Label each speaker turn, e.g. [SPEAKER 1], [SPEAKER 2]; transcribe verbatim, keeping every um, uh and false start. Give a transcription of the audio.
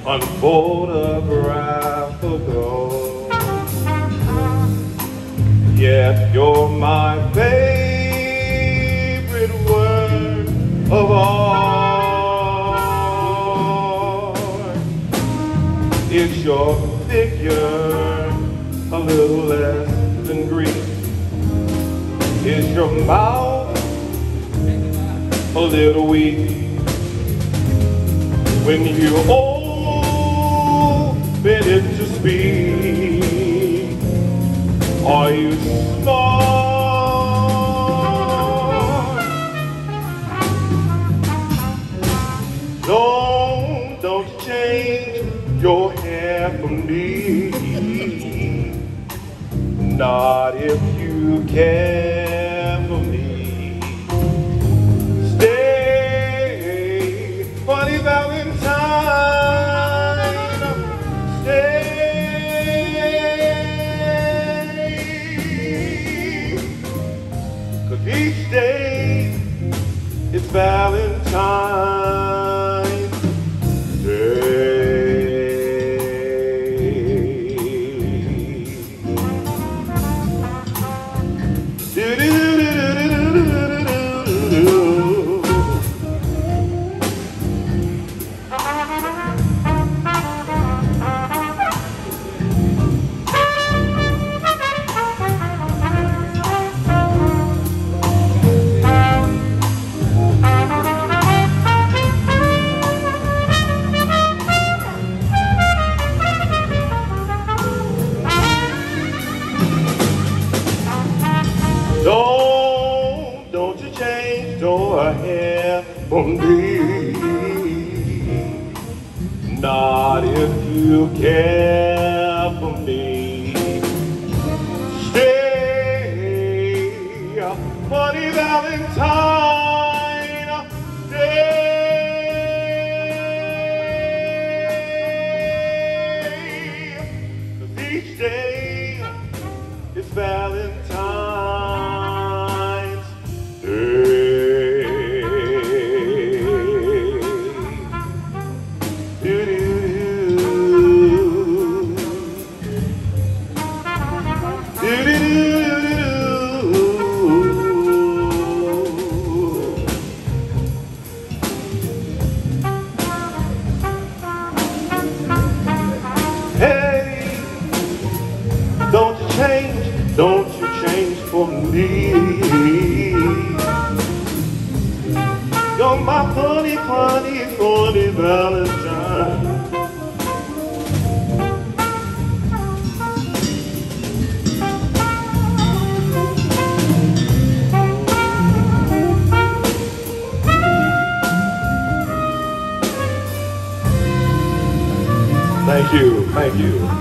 [SPEAKER 1] unphotographable. Yet you're my favorite word of art. Is your figure a little less than Greek? Is your mouth a little weak? When you open it to speak, are you smart? Don't, don't change your hair for me. Not if you care for me. Stay, Funny Valentine. Stay. Cause each day is Valentine's Day. Don't, don't you change your hair for me. Not if you care for me. Stay, Funny Valentine. Stay. 'Cause each day is Valentine's Day. Hey, don't you change, don't you change for me. You're my funny, funny, funny Valentine. Thank you, thank you.